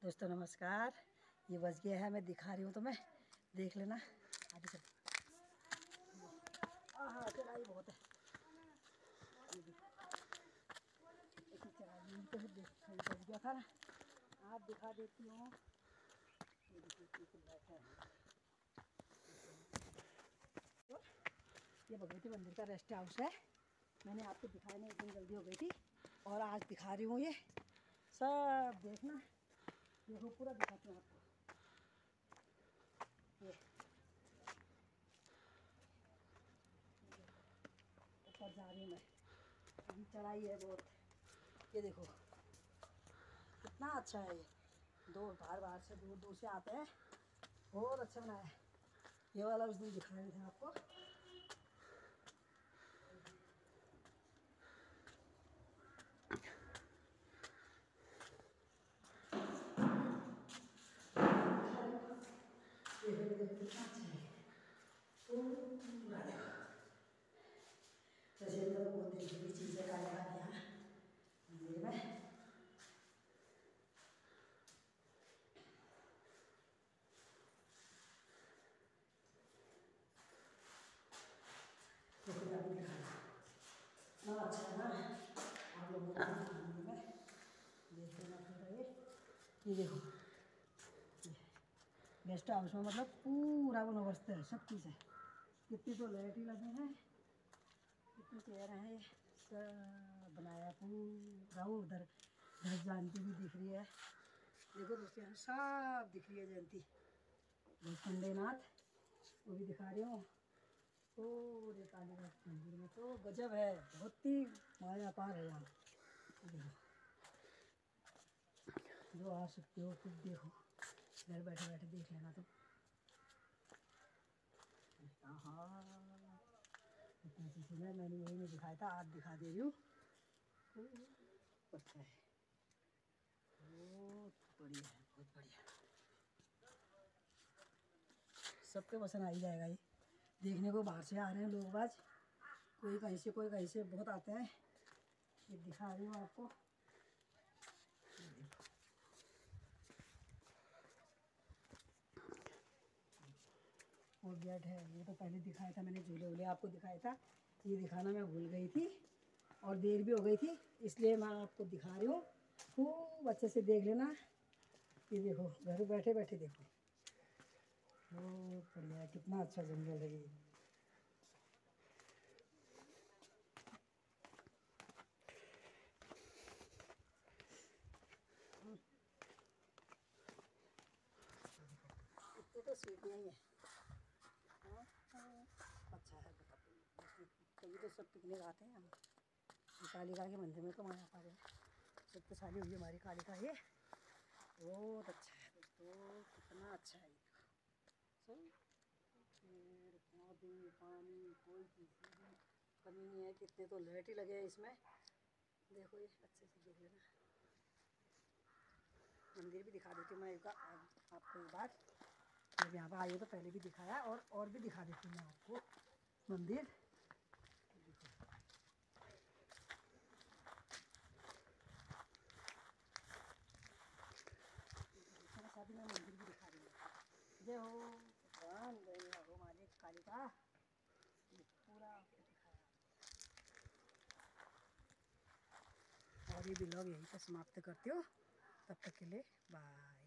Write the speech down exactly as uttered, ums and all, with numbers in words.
दोस्तों नमस्कार। ये बज गया है, मैं दिखा रही हूँ तुम्हें, देख लेना। आगे चल। हाँ चढ़ाई बहुत है, चढ़ाई तो बज गया था ना। आप दिखा देती हूँ। ये भगवती मंदिर का रेस्ट हाउस है। मैंने आपको दिखाया नहीं, इतनी जल्दी हो गई थी और आज दिखा रही हूँ। ये सब देखना, देखो पूरा दिखाती हूँ आपको। ये ऊपर जा रही हूँ मैं, अभी चढ़ाई है बहुत। ये देखो कितना अच्छा है। ये दो बाहर बाहर से दूर दूर से आते हैं, बहुत अच्छा बनाया है। ये वाला उस दिन दिखा रहे थे आपको। ये देखो देखो कितना अच्छा है, पूरा देखो। वैसे तो बहुत देखी हुई चीज़ें का लगा दिया मंदिर में। देखो क्या दिखा ना, अच्छा है ना। आप लोगों को मंदिर में देख लेना पूरा। ये ये देखो, गेस्ट हाउस में मतलब पूरा बंदोबस्त है, सब चीज़ है। कितनी तो लाइट ही लगी हैं, कितनी चेयर हैं, सब बनाया पूरा। वो उधर घर जयंती भी दिख रही है, देखो दोस्तों यहाँ सब दिख रही है जयंती। खंडेनाथ वो भी दिखा रही हूँ। पूरे कालीघाट मंदिर में तो गजब है, बहुत ही माया पार है यहाँ। जो आ सकते हो खुद देखो, घर बैठे बैठे देख लेना तुम। हाँ इतना चीज़ है, मैंने यही नहीं दिखाया था, आज दिखा दे रही हूँ। अच्छा है, बहुत बढ़िया है, बहुत बढ़िया। सबके पसंद आ ही जाएगा। ये देखने को बाहर से आ रहे हैं लोग बाज, कोई कहीं से कोई कहीं से बहुत आते हैं। ये दिखा रही हूँ आपको। और गेट है, ये तो पहले दिखाया था मैंने, झूले वूले आपको दिखाया था। ये दिखाना मैं भूल गई थी और देर भी हो गई थी, इसलिए मैं आपको दिखा रही हूँ। खूब अच्छे से देख लेना। ये देखो घर बैठे बैठे देखो, बहुत बढ़िया है, कितना अच्छा जंगल है ये। इतनी तो सीढ़ियाँ ही है। अच्छा है, बताओ कभी तो सब पिकनिक आते हैं हम। कालिका के मंदिर में तो माया पा रहे हैं, शक्तिशाली हुई हमारी कालिका। ये बहुत अच्छा है दोस्तों, कितना अच्छा है। सब पेड़ पौधे पानी, कोई चीज़ की कमी नहीं है। कितने तो लाइट ही लगे हैं इसमें, देखो ये अच्छे से देख लेना। मंदिर भी दिखा देती हूँ मैं एक आपको एक बार, जब यहाँ पर आई हो तो पहले भी दिखाया, और और भी दिखा देती हूँ मैं आपको मंदिर। साथ ही मैं मंदिर भी दिखा रही हूँ। जय हो भगवान, जय हो मालिक कालिका, पूरा आपको दिखाया। और ये ब्लॉग यहीं पर समाप्त करती हूँ, तब तक के लिए बाय।